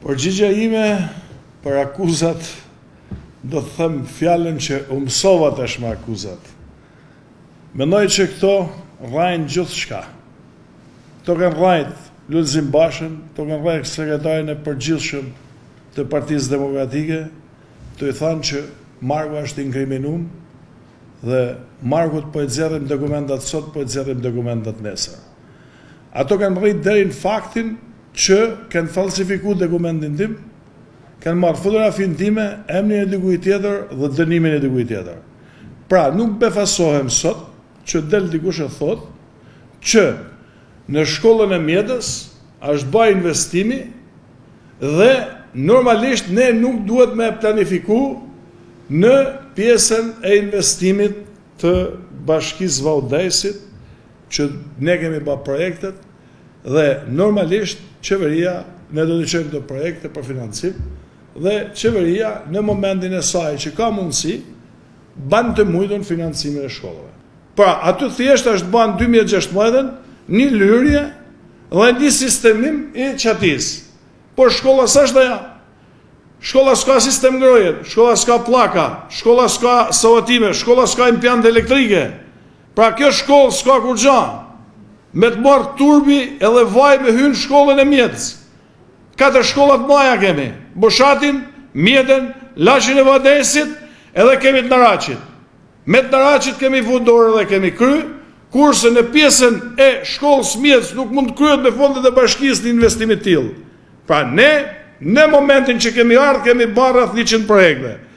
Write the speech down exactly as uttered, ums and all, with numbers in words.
Përgjigja ime për akuzat, do të them fjalën që u mësova tash me akuzat. Mendoj që këto rrajnë gjithçka. Këto kanë rrajt Lulzim Bashën, këto kanë rrajt sekretarin e përgjithshëm të Partisë Demokratike, të i thanë që Marku është inkriminum dhe Markut po e nxjerrim dokumentat sot, po e nxjerrim dokumentat nesër. Ato kanë rrit deri në faktin që kanë falsifikuar dokumentin tim, kanë marrë fotografin time, emrin e dikujt tjetër dhe dënimin e dikujt tjetër. Pra, nuk befasohem sot që del dikush e thot që në shkollën e mjetës është bërë investimi dhe normalisht ne nuk duhet me planifiku në pjesën e investimit të Bashkisë Vaudesit, që ne kemi bërë projektet dhe normalisht qeveria, ne do të qëjmë të projekte për financim, dhe qeveria në momentin e saj që ka mundësi, ban të mujtën financimin e shkollëve. Pra, aty thjesht është ban dy mijë e gjashtëdhjetë një lyrje dhe një sistemim i qatisë. Por shkolla s'është ajo. Shkolla s'ka sistem ngroje, shkolla s'ka pllaka, shkolla s'ka savatime, shkolla s'ka impiante elektrike. Pra kjo shkollë s'ka kur gjanë. Me të marrë turbi edhe vaj me hynë shkollën e mjetës. Katër shkollat maja kemi, Boshatin, Mjeten, Lashin e Vadesit, edhe kemi të Naraqit. Me të Naraqit kemi fundorë dhe kemi kry, kurse në pjesën e shkollës mjetës nuk mund të kryet me fondet e bashkisë në investimit tillë. Pra ne, në momentin që kemi ardhë, kemi barë rreth njëqind projekte.